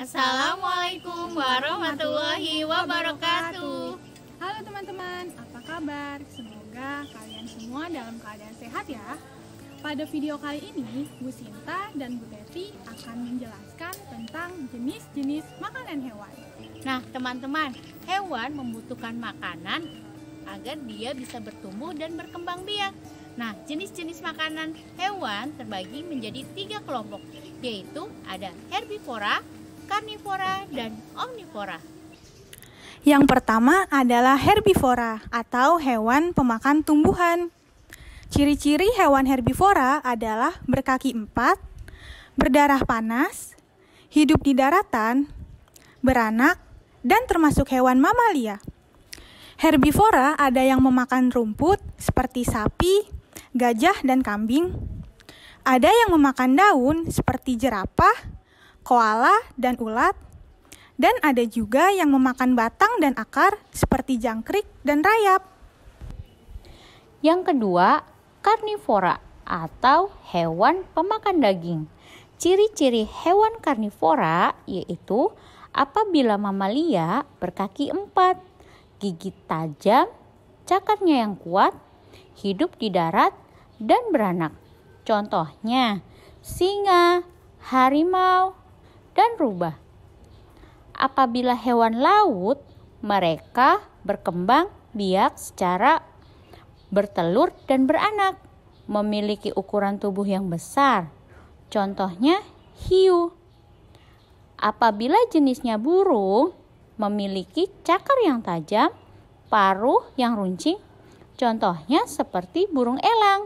Assalamualaikum warahmatullahi wabarakatuh. Halo teman-teman, apa kabar? Semoga kalian semua dalam keadaan sehat ya. Pada video kali ini, Bu Sinta dan Bu Teti akan menjelaskan tentang jenis-jenis makanan hewan. Nah teman-teman, hewan membutuhkan makanan agar dia bisa bertumbuh dan berkembang biak. Nah, jenis-jenis makanan hewan terbagi menjadi 3 kelompok, yaitu ada herbivora, karnivora, dan omnivora. Yang pertama adalah herbivora atau hewan pemakan tumbuhan. Ciri-ciri hewan herbivora adalah berkaki 4, berdarah panas, hidup di daratan, beranak, dan termasuk hewan mamalia. Herbivora ada yang memakan rumput seperti sapi, gajah, dan kambing. Ada yang memakan daun seperti jerapah, koala, dan ulat. Dan ada juga yang memakan batang dan akar seperti jangkrik dan rayap. Yang kedua, karnivora atau hewan pemakan daging. Ciri-ciri hewan karnivora yaitu apabila mamalia berkaki 4, gigi tajam, cakarnya yang kuat, hidup di darat, dan beranak. Contohnya, singa, harimau, dan rubah. Apabila hewan laut, mereka berkembang biak secara bertelur dan beranak, memiliki ukuran tubuh yang besar. Contohnya, hiu. Apabila jenisnya burung, memiliki cakar yang tajam, paruh yang runcing, contohnya seperti burung elang.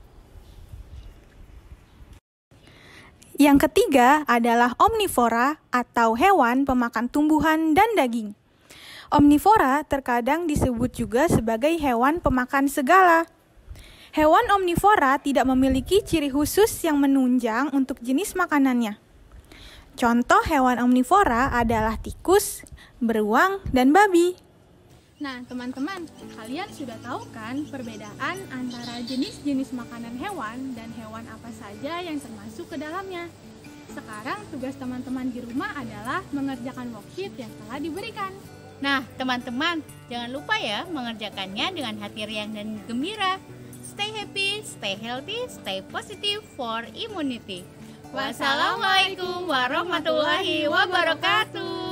Yang ketiga adalah omnivora atau hewan pemakan tumbuhan dan daging. Omnivora terkadang disebut juga sebagai hewan pemakan segala. Hewan omnivora tidak memiliki ciri khusus yang menunjang untuk jenis makanannya. Contoh hewan omnivora adalah tikus, beruang, dan babi. Nah, teman-teman, kalian sudah tahu kan perbedaan antara jenis-jenis makanan hewan dan hewan apa saja yang termasuk ke dalamnya? Sekarang tugas teman-teman di rumah adalah mengerjakan worksheet yang telah diberikan. Nah teman-teman, jangan lupa ya mengerjakannya dengan hati riang dan gembira. Stay happy, stay healthy, stay positive for immunity. Wassalamualaikum warahmatullahi wabarakatuh.